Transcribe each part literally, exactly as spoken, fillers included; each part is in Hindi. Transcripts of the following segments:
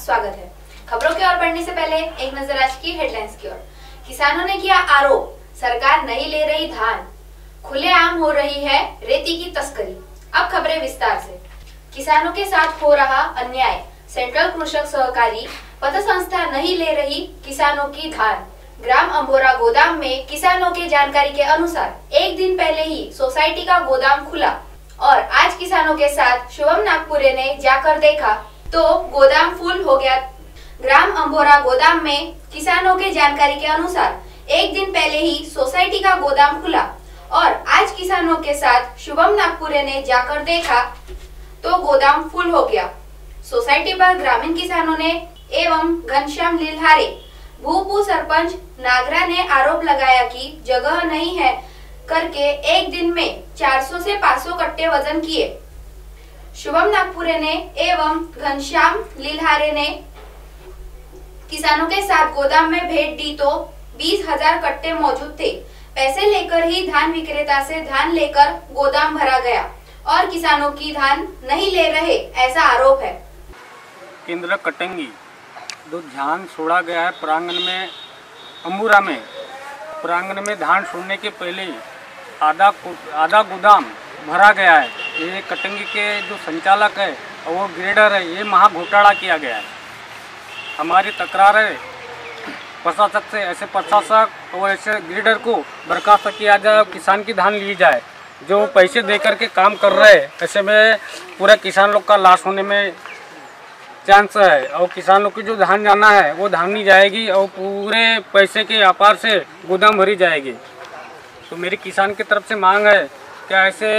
स्वागत है। खबरों की ओर बढ़ने से पहले एक नजर आज की हेडलाइंस की ओर। किसानों ने किया आरोप, सरकार नहीं ले रही धान, खुलेआम हो रही है रेती की तस्करी। अब खबरें विस्तार से। किसानों के साथ हो रहा अन्याय, सेंट्रल कृषक सहकारी पत संस्था नहीं ले रही किसानों की धान। ग्राम अंबोरा गोदाम में किसानों के जानकारी के अनुसार एक दिन पहले ही सोसाइटी का गोदाम खुला और आज किसानों के साथ शुभम नागपुरे ने जाकर देखा तो गोदाम फुल हो गया। ग्राम अंबोरा गोदाम में किसानों के जानकारी के अनुसार एक दिन पहले ही सोसाइटी का गोदाम खुला और आज किसानों के साथ शुभम नागपुरे ने जाकर देखा तो गोदाम फुल हो गया। सोसाइटी पर ग्रामीण किसानों ने एवं घनश्याम लिल्हारे भूपू सरपंच नागरा ने आरोप लगाया कि जगह नहीं है करके एक दिन में चार सौ से पाँच सौ कट्टे वजन किए। शुभम नागपुरे ने एवं घनश्याम लिल्हारे ने किसानों के साथ गोदाम में भेंट दी तो बीस हजार कट्टे मौजूद थे। पैसे लेकर ही धान विक्रेता से धान लेकर गोदाम भरा गया और किसानों की धान नहीं ले रहे, ऐसा आरोप है। केंद्र कटेंगी जो धान छोड़ा गया है प्रांगण में, अंबुरा में प्रांगण में धान छोड़ने के पहले ही आधा आधा गोदाम भरा गया है। ये कटेंगी के जो संचालक है और वो ग्रेडर है, ये महा घोटाला किया गया है। हमारी तकरार है प्रशासक से, ऐसे प्रशासक और ऐसे ग्रेडर को बर्खास्त किया जाए, किसान की धान ली जाए। जो पैसे दे करके काम कर रहे हैं, ऐसे में पूरा किसान लोग का लॉस होने में चांस है और किसान लोग की जो धान जाना है वो धान नहीं जाएगी और पूरे पैसे के व्यापार से गोदाम भरी जाएगी। तो मेरी किसान की तरफ से मांग है कि ऐसे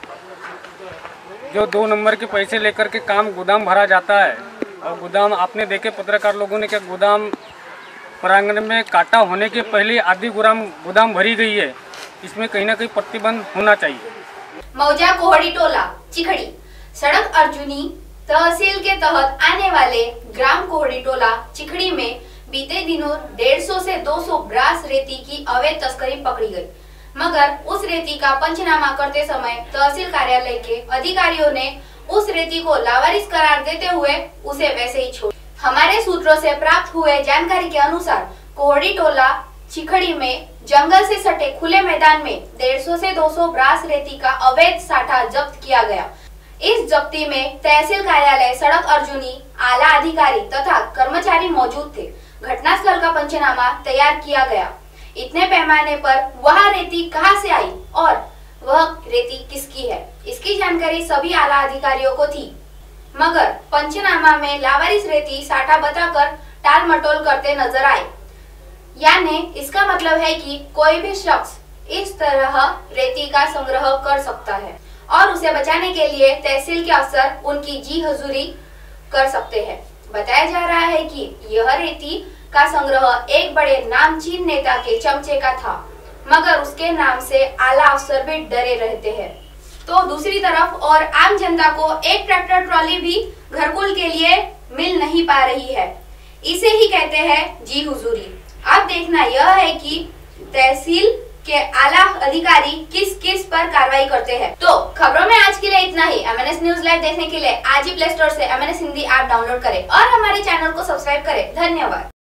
जो दो नंबर के पैसे लेकर के काम गोदाम भरा जाता है और गोदाम आपने देखे पत्रकार लोगों ने क्या गोदाम प्रांगण में काटा होने के पहले आधी गोदाम गोदाम भरी गई है, इसमें कहीं ना कहीं प्रतिबंध होना चाहिए। मौजा कोहड़ी टोला चिखड़ी सड़क अर्जुनी तहसील के तहत आने वाले ग्राम कोहड़ी टोला चिखड़ी में बीते दिनों डेढ़ सौ से दो सौ ब्रास रेती की अवैध तस्करी पकड़ी गई, मगर उस रेती का पंचनामा करते समय तहसील कार्यालय के अधिकारियों ने उस रेती को लावारिस करार देते हुए उसे वैसे ही छोड़। हमारे सूत्रों से प्राप्त हुए जानकारी के अनुसार कोहड़ी टोला चिखड़ी में जंगल से सटे खुले मैदान में डेढ़ सौ से दो सौ ब्रास रेती का अवैध साठा जब्त किया गया। इस जब्ती में तहसील कार्यालय, सड़क अर्जुनी, आला अधिकारी तथा कर्मचारी मौजूद थे। घटनास्थल का पंचनामा तैयार किया गया। इतने पैमाने पर वह रेती कहां से आई और वह रेती किसकी है, इसकी जानकारी सभी आला अधिकारियों को थी, मगर पंचनामा में लावारिस रेती साठा बताकर टाल मटोल करते नजर आए। यानी इसका मतलब है कि कोई भी शख्स इस तरह रेती का संग्रह कर सकता है और उसे बचाने के लिए तहसील के अफसर उनकी जी हजूरी कर सकते हैं। बताया जा रहा है कि यह रेती का संग्रह एक बड़े नामचीन नेता के चमचे का था, मगर उसके नाम से आला अफसर भी डरे रहते हैं। तो दूसरी तरफ और आम जनता को एक ट्रैक्टर ट्रॉली भी घरकुल के लिए मिल नहीं पा रही है। इसे ही कहते हैं जी हुजूरी। अब देखना यह है कि तहसील के आला अधिकारी किस किस पर कार्रवाई करते हैं। तो खबरों में आज के लिए इतना ही। M N S news live देखने के लिए आज ही प्ले स्टोर से M N S Hindi app download करें और हमारे चैनल को सब्सक्राइब करें। धन्यवाद।